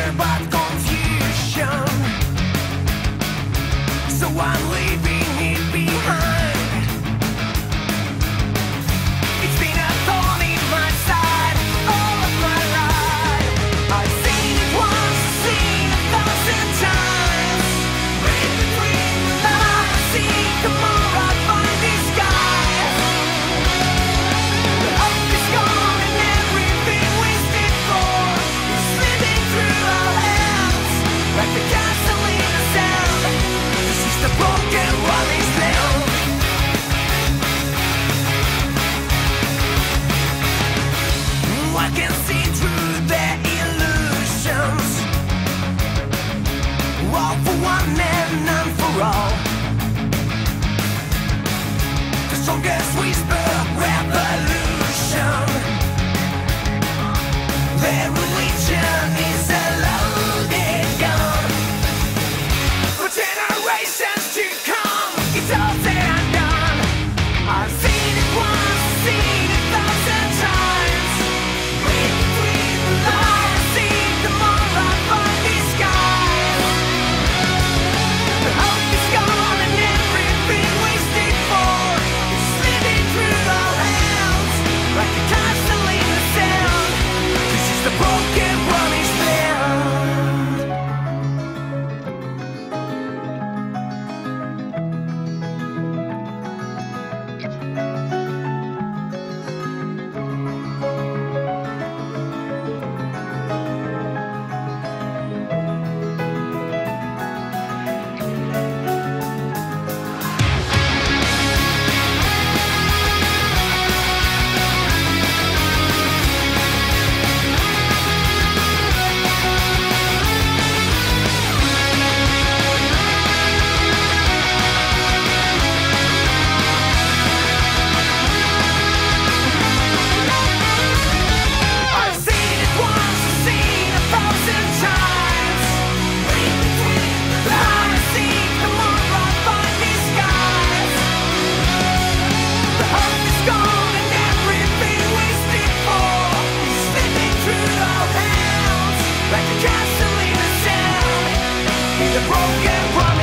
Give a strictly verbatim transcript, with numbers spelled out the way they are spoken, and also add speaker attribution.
Speaker 1: fear but confusion. So I'm leaving it behind. It's been a thorn in my side all of my life. I've seen it once, seen a thousand times. Read between the lines, I see tomorrow I find this guy. The hope is gone and everything wasted for is slipping through our hands like the gasoline in the sand. This is the broken one is down. I can see through their illusions. All for one and none for all. The strongest whisper, revolution. Their religion is a loaded gun. For generations to come, it's all said and done. I've seen it once, seen it a thousand times. Read between the lines, see tomorrow I find this guy. The hope is gone and everything wasted for is slipping through our hands like a castle in the sand. This is the broken promised land. I've seen it once, seen a thousand times. Read between the lines, I see tomorrow I find this guy. The hope is gone and everything wasted for is slipping through our hands like a castle in the sand. In the broken promise.